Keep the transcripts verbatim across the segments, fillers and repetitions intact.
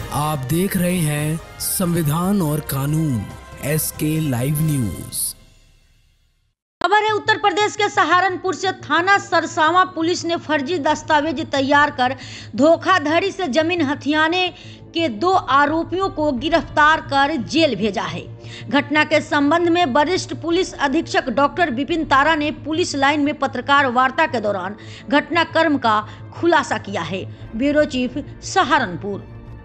आप देख रहे हैं संविधान और कानून एस के लाइव न्यूज। खबर है उत्तर प्रदेश के सहारनपुर से थाना सरसावा पुलिस ने फर्जी दस्तावेज तैयार कर धोखाधड़ी से जमीन हथियाने के दो आरोपियों को गिरफ्तार कर जेल भेजा है। घटना के संबंध में वरिष्ठ पुलिस अधीक्षक डॉक्टर विपिन तारा ने पुलिस लाइन में पत्रकार वार्ता के दौरान घटनाक्रम का खुलासा किया है। Bureau chief Saharanpur.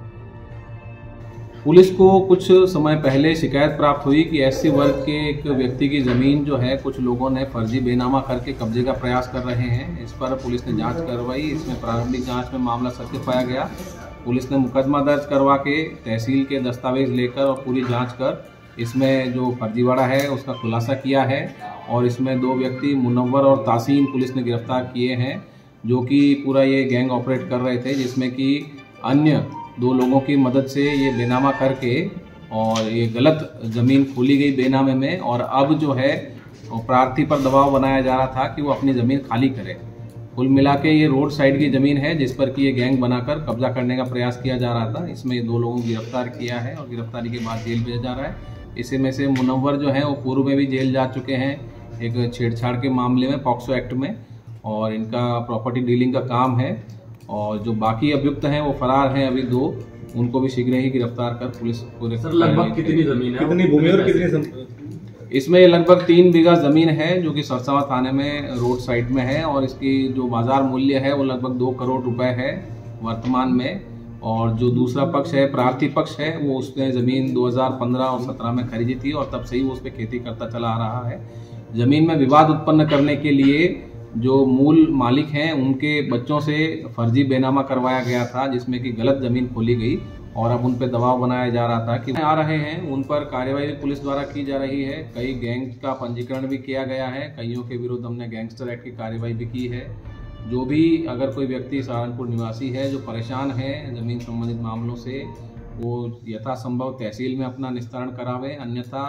पुलिस को कुछ समय पहले शिकायत प्राप्त हुई कि एससी वर्ग के एक व्यक्ति की ज़मीन जो है कुछ लोगों ने फर्जी बेनामा करके कब्जे का प्रयास कर रहे हैं। इस पर पुलिस ने जांच करवाई। इसमें प्रारंभिक जांच में मामला सत्य पाया गया। पुलिस ने मुकदमा दर्ज करवा के तहसील के दस्तावेज लेकर और पूरी जांच कर इसमें जो फर्जीवाड़ा है उसका खुलासा किया है और इसमें दो व्यक्ति मुनव्वर और तासीन पुलिस ने गिरफ्तार किए हैं, जो कि पूरा ये गैंग ऑपरेट कर रहे थे, जिसमें कि अन्य दो लोगों की मदद से ये बेनामा करके और ये गलत ज़मीन खोली गई बेनामे में और अब जो है प्रार्थी पर दबाव बनाया जा रहा था कि वो अपनी ज़मीन खाली करे। कुल मिला के ये रोड साइड की ज़मीन है जिस पर कि ये गैंग बनाकर कब्जा करने का प्रयास किया जा रहा था। इसमें ये दो लोगों को गिरफ्तार किया है और गिरफ्तारी के बाद जेल भेजा जा रहा है। इसी में से मुनव्वर जो है वो पूर्व में भी जेल जा चुके हैं एक छेड़छाड़ के मामले में पॉक्सो एक्ट में, और इनका प्रॉपर्टी डीलिंग का काम है। और जो बाकी अभियुक्त हैं वो फरार हैं अभी दो, उनको भी शीघ्र ही गिरफ्तार कर पुलिस पूरे। सर लगभग कितनी जमीन है, कितनी भूमि और कितनी? इसमें लगभग तीन बीघा जमीन है जो कि सरसावा थाने में रोड साइड में है और इसकी जो बाजार मूल्य है वो लगभग दो करोड़ रुपए है वर्तमान में। और जो दूसरा पक्ष है, प्रार्थी पक्ष है, वो उसने ज़मीन दो हज़ार पंद्रह और सत्रह में खरीदी थी और तब से ही वो उस पर खेती करता चला आ रहा है। ज़मीन में विवाद उत्पन्न करने के लिए जो मूल मालिक हैं उनके बच्चों से फर्जी बेनामा करवाया गया था, जिसमें कि गलत ज़मीन खोली गई और अब उन पर दबाव बनाया जा रहा था कि आ रहे हैं। उन पर कार्रवाई पुलिस द्वारा की जा रही है। कई गैंग का पंजीकरण भी किया गया है। कईयों के विरुद्ध हमने गैंगस्टर एक्ट की कार्रवाई भी की है। जो भी अगर कोई व्यक्ति सहारनपुर निवासी है जो परेशान है ज़मीन संबंधित मामलों से, वो यथासंभव तहसील में अपना निस्तारण करावे, अन्यथा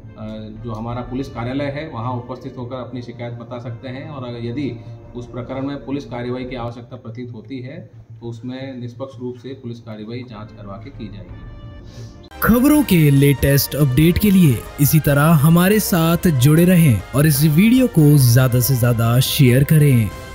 जो हमारा पुलिस कार्यालय है वहां उपस्थित होकर अपनी शिकायत बता सकते हैं। और अगर यदि उस प्रकरण में पुलिस कार्रवाई की आवश्यकता प्रतीत होती है तो उसमें निष्पक्ष रूप से पुलिस कार्रवाई जांच करवा के की जाएगी। खबरों के लेटेस्ट अपडेट के लिए इसी तरह हमारे साथ जुड़े रहें और इस वीडियो को ज्यादा से ज्यादा शेयर करें।